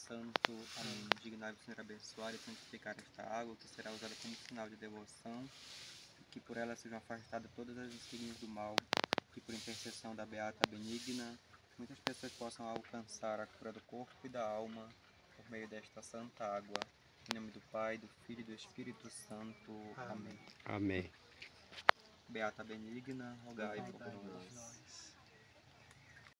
Santo. Amém. Dignai-vos, Senhor, abençoar e santificar esta água, que será usada como sinal de devoção, e que por ela sejam afastadas todas as insígnias do mal, que por intercessão da Beata Benigna, muitas pessoas possam alcançar a cura do corpo e da alma, por meio desta santa água. Em nome do Pai, do Filho e do Espírito Santo. Amém. Amém. Beata Benigna, rogai por nós.